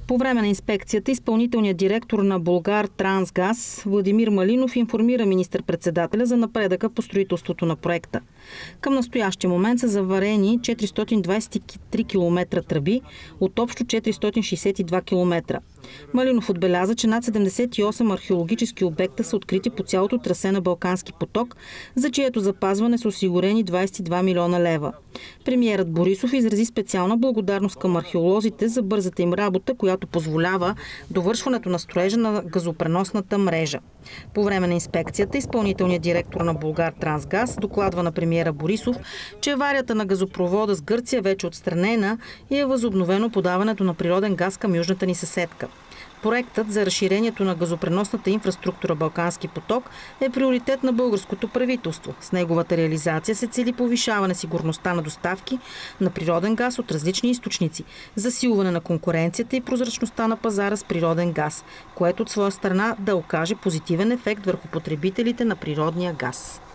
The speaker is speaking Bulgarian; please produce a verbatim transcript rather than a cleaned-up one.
По време на инспекцията изпълнителният директор на Булгартрансгаз Владимир Малинов информира министър-председателя за напредъка по строителството на проекта. Към настоящия момент са заварени четиристотин двадесет и три километра тръби от общо четиристотин шестдесет и два километра. Малинов отбеляза, че над седемдесет и осем археологически обекта са открити по цялото трасе на Балкански поток, за чието запазване са осигурени двадесет и два милиона лева. Премиерът Борисов изрази специална благодарност към археолозите за бързата им работа, която позволява довършването на строежа на газопреносната мрежа. По време на инспекцията изпълнителният директор на Булгартрансгаз докладва на премиера Борисов, че аварията на газопровода с Гърция вече е отстранена и е възобновено подаването на природен газ към южната ни съседка. Проектът за разширението на газопреносната инфраструктура Балкански поток е приоритет на българското правителство. С неговата реализация се цели повишаване сигурността на доставки на природен газ от различни източници, засилване на конкуренцията и прозрачността на пазара с природен газ, което от своя страна да окаже позитивен ефект върху потребителите на природния газ.